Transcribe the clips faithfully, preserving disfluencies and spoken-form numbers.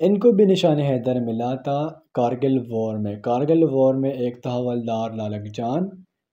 इनको भी निशान हैदर मिला था कारगिल वॉर में। कारगिल वॉर में एक था हवलदार लालक जान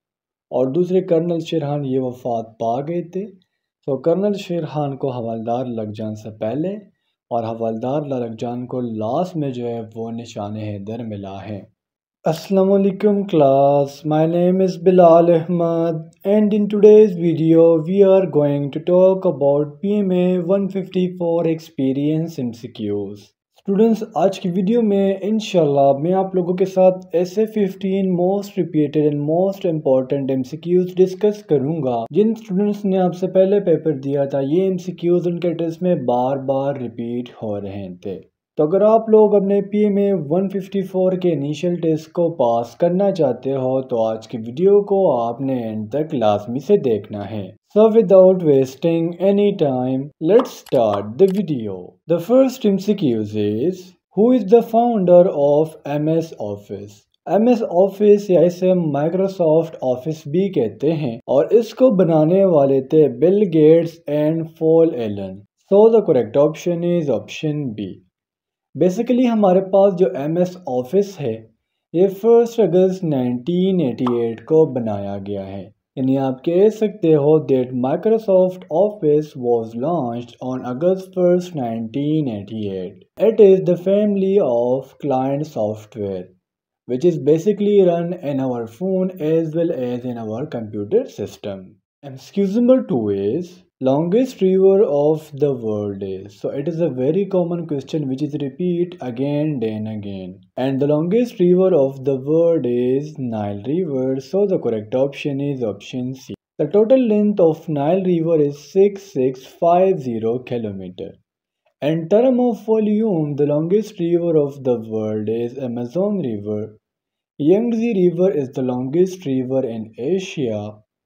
और दूसरे कर्नल शेरखान, ये वफात पा गए थे। तो कर्नल शेरखान को हवलदार लालक जान से पहले और हवलदार लालक जान को लास्ट में जो है वो निशान हैदर मिला है। Assalamu alaikum class, my name is Bilal Ahmad and in today's video we are going to talk about P M A one fifty-four experience M C Qs। Students, आज की वीडियो में इंशाल्लाह मैं आप लोगों के साथ ऐसे fifteen most repeated and most important M C Qs discuss करूंगा जिन स्टूडेंट्स ने आपसे पहले पेपर दिया था। ये एम सी क्यूज़ उनके टेस्ट में बार बार रिपीट हो रहे थे। तो अगर आप लोग अपने P M A one fifty four के इनिशियल टेस्ट को पास करना चाहते हो तो आज की वीडियो को आपने एंड तक लाजमी से देखना है। So without wasting any time, let's start the video. The first M C Q is, who is the founder of M S Office? M S Office या इसे Microsoft Office भी कहते हैं और इसको बनाने वाले थे Bill Gates and Paul Allen. So the correct option is option B. Basically हमारे पास जो एम एस ऑफिस है ये first August nineteen eighty eight को बनाया गया है। यानी आप कह सकते हो that Microsoft office was launched on August first nineteen eighty eight. It is the family of client software which is basically run in our phone as well as in our computer system. Excuse number two is, longest river of the world is. So it is a very common question which is repeat again and again. And the longest river of the world is Nile River. So the correct option is option C. The total length of Nile River is six thousand six hundred fifty kilometers. In terms of volume, the longest river of the world is Amazon River. Yangtze River is the longest river in Asia,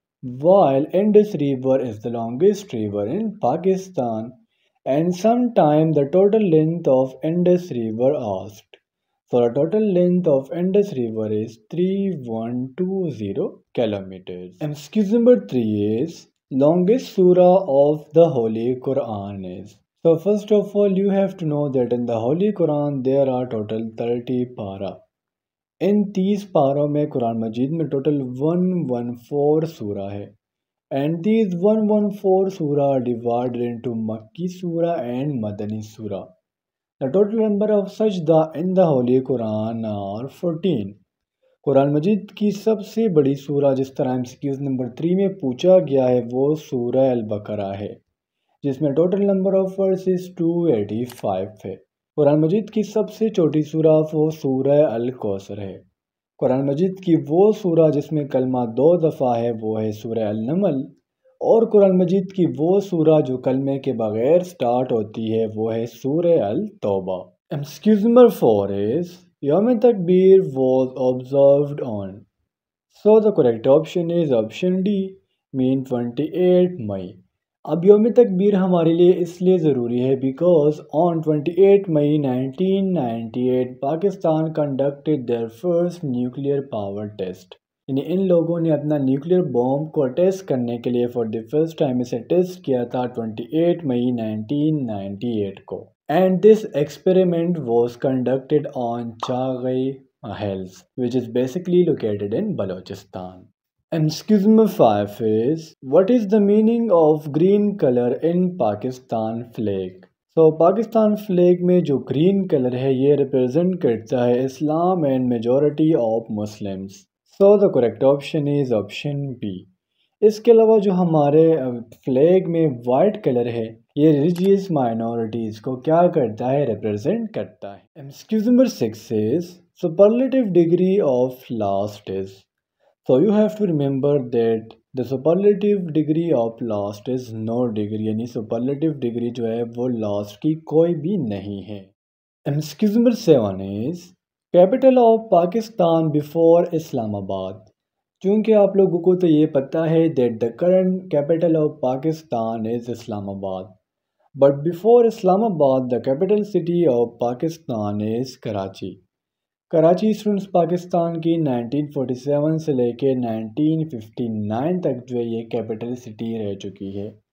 while Indus River is the longest river in Pakistan, and sometimes the total length of Indus River asked. So the total length of Indus River is three thousand one hundred twenty kilometers. Excuse number three is, longest surah of the Holy Quran is. So first of all you have to know that in the Holy Quran there are total thirty para. इन तीस पारों में कुरान मजीद में total one one four सूरा है and these one one four सूरा divided into मक्की सूरा एंड मदनी सूरा। द टोटल नंबर ऑफ सजदा in the holy Quran are fourteen. Quran मजीद की सबसे बड़ी सूरा जिस तरह एमसीक्यूज नंबर थ्री में पूछा गया है वो सूरा अल बकरा है जिसमें total number of verses two eighty five है। कुरान मजीद की सबसे छोटी सूरा वो सूरह अल कौसर है। कुरान मजीद की वो सूरा जिसमें कलमा दो दफ़ा है वो है सूरह अल नमल और कुरान मजीद की वो सूरा जो कलमे के बगैर स्टार्ट होती है वो है सूरह अल तौबा। Excuse number four is, Youm Takbir was observed on. So the correct option is option D, mean twenty eight May. अब यौम तकबीर हमारे लिए इसलिए ज़रूरी है because on twenty eight May nineteen ninety eight Pakistan conducted their first nuclear power test. यानी इन लोगों ने अपना न्यूक्लियर बॉम्ब को टेस्ट करने के लिए फॉर द फर्स्ट टाइम इसे टेस्ट किया था twenty eight May nineteen ninety eight को। And this experiment was conducted on Chagai hills which is basically located in Balochistan. Excuse number five is, what is the meaning of green color in Pakistan flag? So Pakistan flag में जो green colour है ये represent करता है Islam and majority of Muslims. So the correct option is option B. इसके अलावा जो हमारे फ्लैग में वाइट कलर है ये रिलीजियस माइनॉरिटीज़ को क्या करता है, रिप्रेजेंट करता है। Excuse number six is, superlative degree of last is. So you have to remember that the superlative degree of last is no degree, यानी superlative degree जो है वो last की कोई भी नहीं है। Excuse number seven is, capital of Pakistan before Islamabad। चूँकि आप लोगों को तो ये पता है that the current capital of Pakistan is Islamabad, but before Islamabad the capital city of Pakistan is Karachi। Karachi students Pakistan की नाइनटीन फोर्टी सेवन से लेके नाइनटीन फिफ्टी नाइन तक जो है ये कैपिटल सिटी रह चुकी है।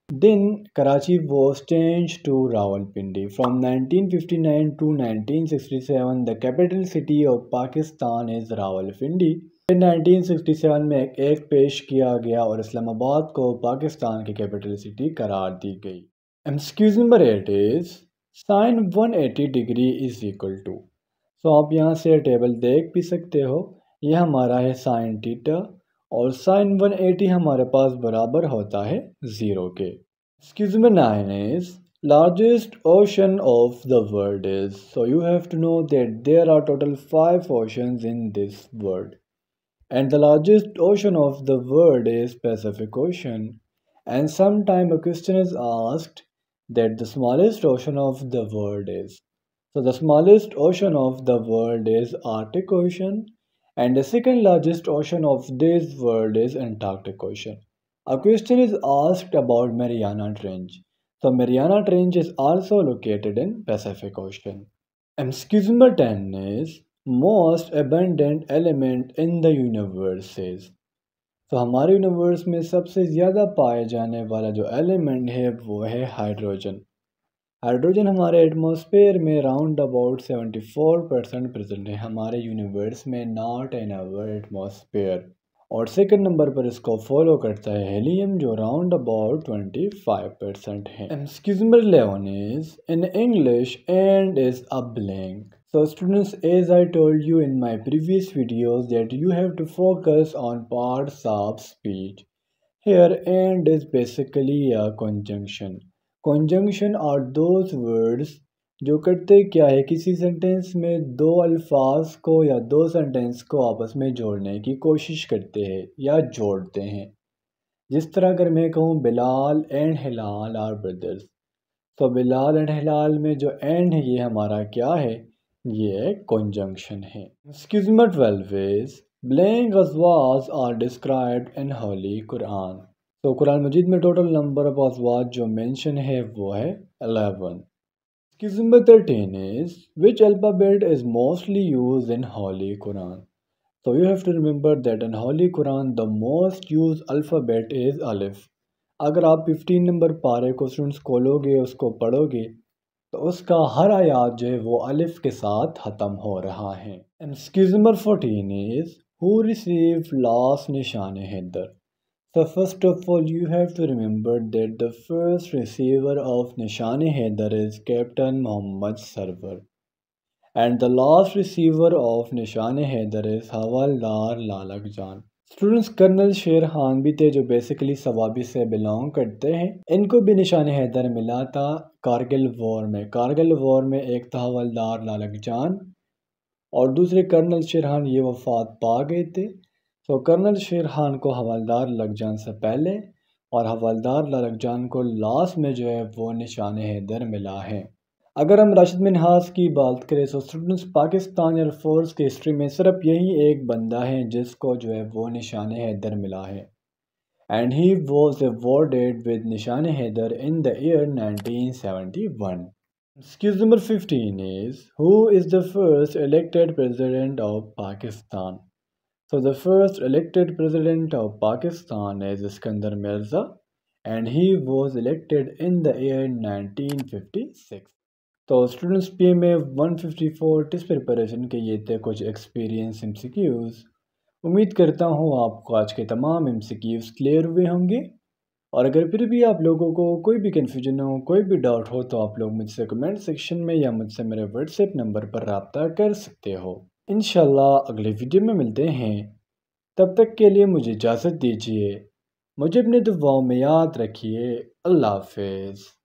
Then Karachi was changed to Rawalpindi. From nineteen fifty-nine to nineteen sixty-seven, the capital city of Pakistan is Rawalpindi. फिर नाइनटीन सिक्सटी सेवन में एक एक्ट पेश किया गया और इस्लामाबाद को पाकिस्तान की कैपिटल सिटी करार दी गई। Excuse number eight is sine one eighty degree is equal to. सो आप यहाँ से टेबल देख भी सकते हो, ये हमारा है साइन थीटा और साइन वन एटी हमारे पास बराबर होता है ज़ीरो के। Excuse number nine is largest ocean of the world is. So you have to know that there are total five oceans in this world and the largest ocean of the world is Pacific Ocean. And sometime a question is asked that the smallest ocean of the world is. So the smallest ocean of the world is Arctic Ocean, and the second largest ocean of this world is Antarctic Ocean. A question is asked about Mariana Trench. So Mariana Trench is also located in Pacific Ocean. Excuse number ten is most abundant element in the universe. तो हमारे universe में सबसे ज़्यादा पाए जाने वाला जो element है वो है हाइड्रोजन। हाइड्रोजन हमारे एटमॉस्फेयर में round about seventy four percent present है हमारे यूनिवर्स में, नॉट इन आवर एटमॉस्फेयर। और सेकंड नंबर पर इसको फॉलो करता है हेलियम जो round about twenty five percent है। Excuse number eleven is in English and is a blank. So students, as I told you in my previous videos that you have to focus on parts of speech. Here and is basically a conjunction. Conjunction are those words जो करते क्या है, किसी sentence में दो अल्फाज को या दो सेंटेंस को आपस में जोड़ने की कोशिश करते हैं या जोड़ते हैं। जिस तरह अगर मैं कहूँ Bilal and Hilal are brothers, तो बिलाल एंड हिलाल में जो एंड है ये हमारा क्या है, ये conjunction है। Excuse number twelve is blank azwaj are described in Holy Quran. तो कुरान मजीद में टोटल नंबर ऑफ अज़वाज जो मेंशन है वो है eleven. Excuse number thirteen is which alphabet is mostly used in Holy Quran. So you have to remember that in Holy Quran the most used alphabet is alif. अगर आप fifteen number पारे को students खोलोगे, उसको पढ़ोगे तो उसका हर आयात जो है वो अलिफ के साथ ख़त्म हो रहा है। Excuse number fourteen is who receive last Nishan Haider. So first of all you have to remember that the first receiver of निशान Haider is Captain Mohammad Sarwar and the last receiver of निशान हैदर is हवलदार लालक जान। स्टूडेंट्स कर्नल शेर खान भी थे जो basically Swabi से belong करते हैं, इनको भी निशान हैदर मिला था कारगिल वॉर में। कारगिल वॉर में एक था हवलदार लालक जान और दूसरे कर्नल शेर खान, ये वफात पा गए थे। तो कर्नल शेर खान को हवलदार लालक जान से पहले और हवलदार लालक जान को लास्ट में जो है वो निशान हैदर मिला है। अगर हम राशिद मिन्हाज की बात करें तो स्टूडेंट्स पाकिस्तान एयरफोर्स की हिस्ट्री में सिर्फ यही एक बंदा है जिसको जो है वो निशान हैदर मिला है and he was awarded with Nishan Haider in the year nineteen seventy one. Excuse number fifteen is who is the first elected president of Pakistan. So the first elected president of Pakistan is Iskandar Mirza and he was elected in the year nineteen fifty six. तो students P में one fifty four test preparation के ये थे कुछ experience MCQs. उम्मीद करता हूँ आपको आज के तमाम एमसीक्यूज़ क्लियर हुए होंगे और अगर फिर भी आप लोगों को कोई भी कन्फ्यूजन हो, कोई भी डाउट हो तो आप लोग मुझसे कमेंट सेक्शन में या मुझसे मेरे व्हाट्सएप नंबर पर रब्ता कर सकते हो। इंशाल्लाह अगले वीडियो में मिलते हैं, तब तक के लिए मुझे इजाज़त दीजिए। मुझे अपने दुआओं में याद रखिए। अल्लाह हाफ़िज़।